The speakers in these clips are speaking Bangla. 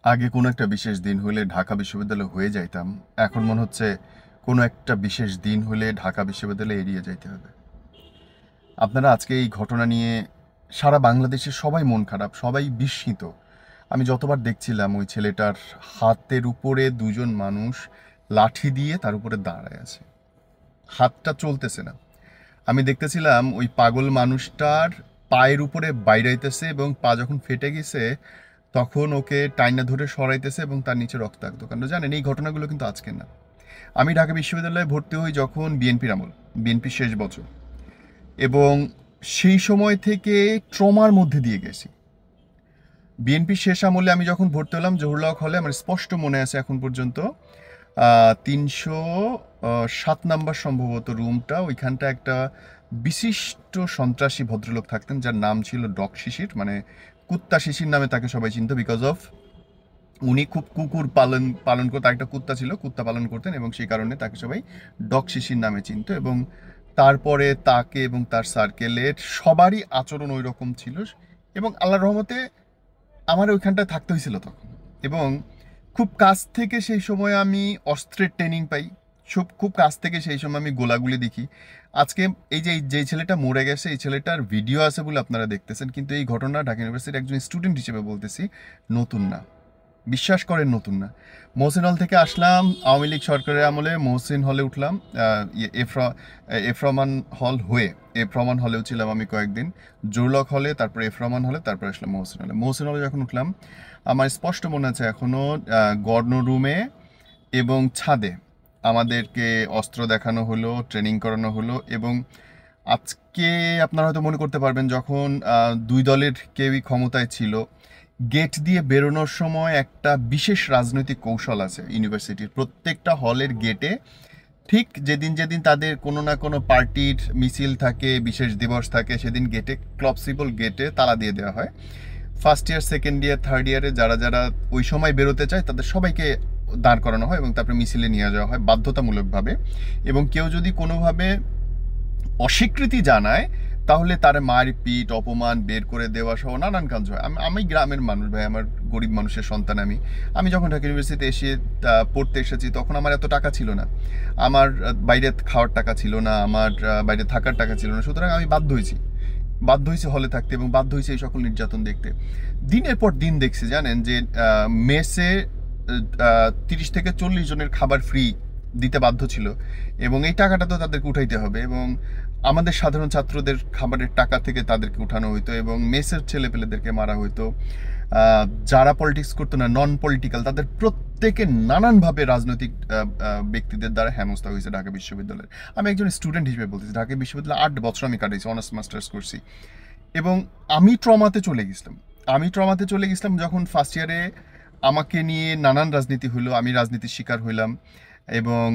আগে কোনো একটা বিশেষ দিন হলে ঢাকা বিশ্ববিদ্যালয় হয়ে যাইতাম। এখন মনে হচ্ছে কোনো একটা বিশেষ দিন হলে ঢাকা বিশ্ববিদ্যালয় এড়িয়ে যাইতে হবে। আপনারা আজকে এই ঘটনা নিয়ে সারা বাংলাদেশের সবাই মন খারাপ, সবাই বিস্মিত। আমি যতবার দেখছিলাম ওই ছেলেটার হাতের উপরে দুজন মানুষ লাঠি দিয়ে তার উপরে দাঁড়ায় আছে, হাতটা চলতেছে না। আমি দেখতেছিলাম ওই পাগল মানুষটার পায়ের উপরে বাইরাইতেছে এবং পা যখন ফেটে গেছে তখন ওকে টাইনা ধরে সরাইতেছে এবং তার নিচে রক্তাক্ত কাণ্ড। জানেন, এই ঘটনাগুলো কিন্তু আজকে না। আমি ঢাকা বিশ্ববিদ্যালয়ে ভর্তি হই যখন বিএনপির আমল, বিএনপির শেষ বছর, এবং সেই সময় থেকে ট্রমার মধ্যে দিয়ে গেছি। বিএনপির শেষ আমলে আমি যখন ভর্তি হলাম জহুরুল্লাহ হলে, আমার স্পষ্ট মনে আছে এখন পর্যন্ত, 307 নাম্বার সম্ভবত রুমটা, ওইখানটা একটা বিশিষ্ট সন্ত্রাসী ভদ্রলোক থাকতেন যার নাম ছিল ডগ শিশির, মানে কুত্তা শিশির নামে তাকে সবাই চিনত। বিকজ অফ উনি খুব কুকুর পালন পালন করতে, একটা কুত্তা ছিল, কুত্তা পালন করতেন এবং সেই কারণে তাকে সবাই ডগ শিশির নামে চিনত। এবং তারপরে তাকে এবং তার সার্কেলের সবারই আচরণ ওই রকম ছিল। এবং আল্লাহর রহমতে আমার ওইখানটায় থাকতে হয়েছিল তখন, এবং খুব কাছ থেকে সেই সময় আমি অস্ত্রের ট্রেনিং পাই। খুব কাছ থেকে সেই সময় আমি গোলাগুলি দেখি। আজকে এই যে ছেলেটা মরে গেছে, এই ছেলেটার ভিডিও আছে বলে আপনারা দেখতেছেন, কিন্তু এই ঘটনা ঢাকা ইউনিভার্সিটির একজন স্টুডেন্ট হিসেবে বলতেছি, নতুন না। বিশ্বাস করেন, নতুন না। মহসিন হল থেকে আসলাম আওয়ামী লীগ সরকারের আমলে, মহসিন হলে উঠলাম, এফরমান হল হয়ে এফরমান হলেও ছিলাম আমি কয়েকদিন, জোরলক হলে, তারপর এফরমান হলে, তারপর আসলাম মহসিন হলে। মহসিন হলে যখন উঠলাম আমার স্পষ্ট মনে আছে এখনও, গর্ণ রুমে এবং ছাদে আমাদেরকে অস্ত্র দেখানো হলো, ট্রেনিং করানো হলো। এবং আজকে আপনারা হয়তো মনে করতে পারবেন, যখন দুই দলের কেউই ক্ষমতায় ছিল, গেট দিয়ে বেরোনোর সময় একটা বিশেষ রাজনৈতিক কৌশল আছে ইউনিভার্সিটির প্রত্যেকটা হলের গেটে। ঠিক যেদিন যেদিন তাদের কোনো না কোনো পার্টির মিছিল থাকে, বিশেষ দিবস থাকে, সেদিন গেটে, ক্লপসিবল গেটে তালা দিয়ে দেওয়া হয়। First year, second year, third ইয়ারে যারা যারা ওই সময় বেরোতে চায় তাদের সবাইকে দাঁড় করানো হয় এবং তারপরে মিছিলে নিয়ে যাওয়া হয় বাধ্যতামূলকভাবে। এবং কেউ যদি কোনোভাবে অস্বীকৃতি জানায় তাহলে তার মারপিট, অপমান, বের করে দেওয়া সহ নানান কাজ হয়। আমি গ্রামের মানুষ ভাই, আমার গরিব মানুষের সন্তান। আমি যখন ঢাকা ইউনিভার্সিটিতে এসে পড়তে এসেছি তখন আমার এত টাকা ছিল না, আমার বাইরে খাওয়ার টাকা ছিল না, আমার বাইরে থাকার টাকা ছিল না। সুতরাং আমি বাধ্য হয়েছি হলে থাকতে এবং বাধ্য হয়েছি এই সকল নির্যাতন দেখতে। দিনের পর দিন দেখছি, জানেন, যে মেসে 30 থেকে 40 জনের খাবার ফ্রি দিতে বাধ্য ছিল এবং এই টাকাটা তো তাদেরকে উঠাইতে হবে, এবং আমাদের সাধারণ ছাত্রদের খাবারের টাকা থেকে তাদেরকে উঠানো হইতো এবং মেসের ছেলেপেলেদেরকে মারা হইতো। যারা পলিটিক্স করতো না, নন পলিটিক্যাল, তাদের প্রত্যেকে নানানভাবে রাজনৈতিক ব্যক্তিদের দ্বারা হেনস্থা হয়েছে ঢাকা বিশ্ববিদ্যালয়ের। আমি একজন স্টুডেন্ট হিসেবে বলতেছি, ঢাকা বিশ্ববিদ্যালয়ে 8 বছর আমি কাটাইছি, অনার্স মাস্টার্স করছি। এবং আমি ট্রমাতে চলে গেছিলাম যখন ফার্স্ট ইয়ারে আমাকে নিয়ে নানান রাজনীতি হলো, আমি রাজনীতির শিকার হইলাম। এবং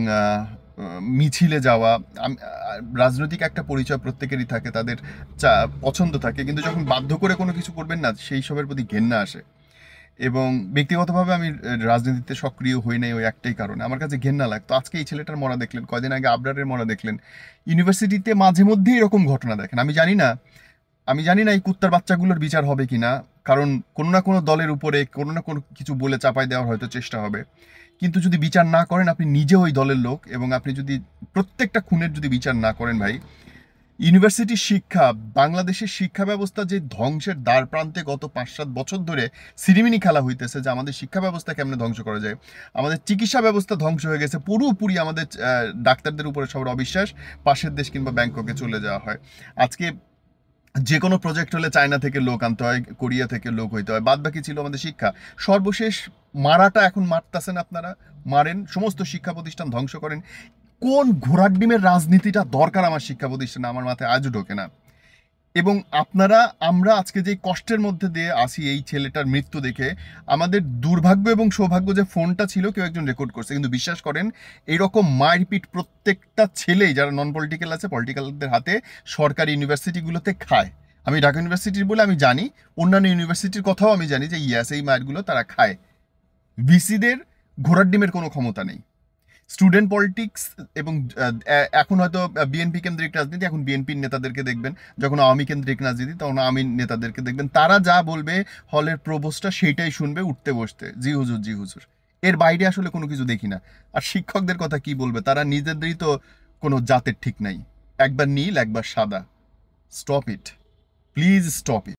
মিছিলে যাওয়া, রাজনৈতিক একটা পরিচয় প্রত্যেকেরই থাকে, তাদের পছন্দ থাকে, কিন্তু যখন বাধ্য করে কোনো কিছু করবেন না, সেই সবের প্রতি ঘেন্না আসে। এবং ব্যক্তিগতভাবে আমি রাজনীতিতে সক্রিয় হই নাই ওই একটাই কারণে, আমার কাছে ঘেন্না লাগতো। আজকে এই ছেলেটার মরা দেখলেন, কয়দিন আগে আবরারের মরা দেখলেন। ইউনিভার্সিটিতে মাঝে মধ্যেই এরকম ঘটনা দেখেন। আমি জানি না এই কুত্তার বাচ্চাগুলোর বিচার হবে কিনা, কারণ কোনো না কোনো দলের উপরে কোনো না কোনো কিছু বলে চাপাই দেওয়ার হয়তো চেষ্টা হবে। কিন্তু যদি বিচার না করেন, আপনি নিজে ওই দলের লোক, এবং আপনি যদি প্রত্যেকটা খুনের যদি বিচার না করেন ভাই, ইউনিভার্সিটির শিক্ষা, বাংলাদেশের শিক্ষা ব্যবস্থা যে ধ্বংসের দ্বার প্রান্তে গত 5-7 বছর ধরে সিরিমিনি খেলা হইতেছে, যে আমাদের শিক্ষা ব্যবস্থা কেমনে ধ্বংস করা যায়। আমাদের চিকিৎসা ব্যবস্থা ধ্বংস হয়ে গেছে পুরোপুরি, আমাদের ডাক্তারদের উপরে সবার অবিশ্বাস, পাশের দেশ কিংবা ব্যাংককে চলে যাওয়া হয়। আজকে যে কোনো প্রজেক্ট হলে চায়না থেকে লোক আনতে হয়, কোরিয়া থেকে লোক হইতে হয়, বাদ বাকি ছিল আমাদের শিক্ষা। সর্বশেষ মারাটা এখন মারতেছেন আপনারা, মারেন, সমস্ত শিক্ষা প্রতিষ্ঠান ধ্বংস করেন। কোন ঘোড়ার ডিমের রাজনীতিটা দরকার আমার শিক্ষা প্রতিষ্ঠানে, আমার মাথায় আজও ঢোকে না। এবং আমরা আজকে যে কষ্টের মধ্যে দিয়ে আসি এই ছেলেটার মৃত্যু দেখে, আমাদের দুর্ভাগ্য এবং সৌভাগ্য যে ফোনটা ছিল কেউ একজন রেকর্ড করছে, কিন্তু বিশ্বাস করেন এইরকম মারপিট প্রত্যেকটা ছেলেই যারা নন পলিটিক্যাল আছে, পলিটিক্যালদের হাতে সরকারি ইউনিভার্সিটিগুলোতে খায়। আমি ঢাকা ইউনিভার্সিটির বলে আমি জানি, অন্যান্য ইউনিভার্সিটির কথাও আমি জানি যে ইয়াস, এই মারগুলো তারা খায়। ভিসিদের ঘোড়ার ডিমের কোনো ক্ষমতা নেই। স্টুডেন্ট পলিটিক্স এবং এখন হয়তো বিএনপি কেন্দ্রিক রাজনীতি, এখন বিএনপির নেতাদেরকে দেখবেন। যখন আওয়ামী কেন্দ্রিক রাজনীতি, তখন আওয়ামী নেতাদেরকে দেখবেন। তারা যা বলবে হলের প্রভোস্টটা সেইটাই শুনবে উঠতে বসতে, জি হুজুর জি হুজুর। এর বাইরে আসলে কোনো কিছু দেখি না। আর শিক্ষকদের কথা কি বলবে, তারা নিজেদেরই তো কোনো জাতের ঠিক নাই, একবার নীল একবার সাদা। Stop it, please stop it.